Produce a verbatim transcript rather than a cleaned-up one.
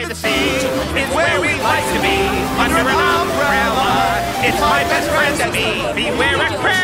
the sea is where we like to be. Under an umbrella, it's my best friend and me. Beware a crowd.